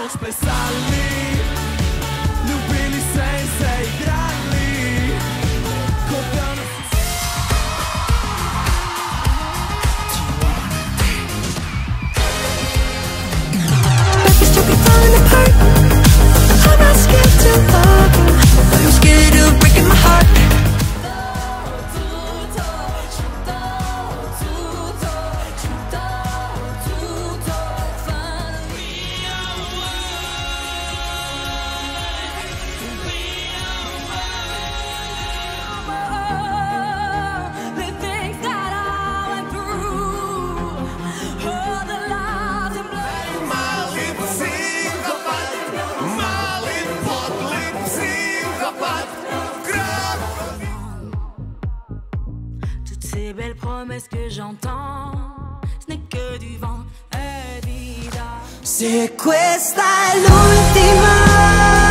spesali, ljubili se in se igrali, kot da nas Nothing's to be falling apart. I'm not scared to love you, but I'm scared of breaking my heart. Ces belles promesses que j'entends, ce n'est que du vent, è vida. Se questa è l'ultima